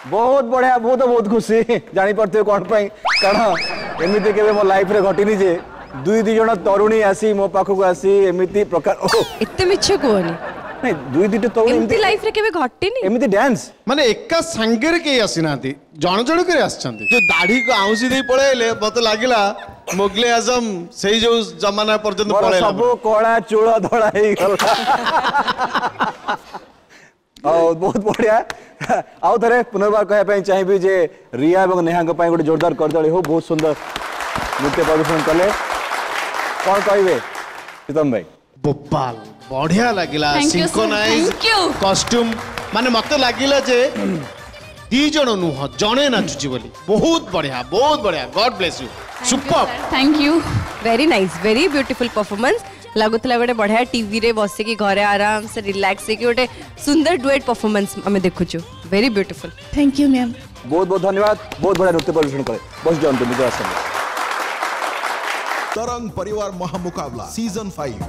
बहुत बढ़िया बहुत खुशी जानी पड़ते कौन पाई कारण एमती के मो लाइफ रे घटिनी जे दुई जन तरुणी आसी मो पाखक आसी एमती प्रकार एते मिछ कोनी नहीं दुई दुईटा तरुणी एमती लाइफ रे केबे घटिनी एमती डांस माने एका संगे के आसी नाती जण जण करे आछंती जो दाढ़ी को आउसी दे पळेले मते लागिला मुगले आजम सही जो जमाना पर्यंत पळेला सब कोळा चूळ धळा हे गला बहुत बढ़िया आउ थे पुनर्बार कहवाई चाहिए जे रिया और नेहा गोटे जोरदार करदली हो बहुत सुंदर नृत्य प्रदर्शन कले कौन कहे प्रीतम भाई बोपाल बढ़िया लगिला सिंक्रोनाइज कॉस्ट्यूम माने मते लागिला जे दी जण नुह जणे नाचुची बोली बहुत बढ़िया god bless you super thank you very nice very beautiful performance लगुला गोटे बढ़िया टीवी रे बसिकी घरे आराम से रिलैक्स गोटे सुंदर डुएट परफॉर्मेंस आम देखुचु very beautiful thank you ma'am बहुत धन्यवाद बहुत बढ़िया नृत्य प्रदर्शन करे बस जाओ निज आसन तरंग परिवार महामुकाबला सीजन 5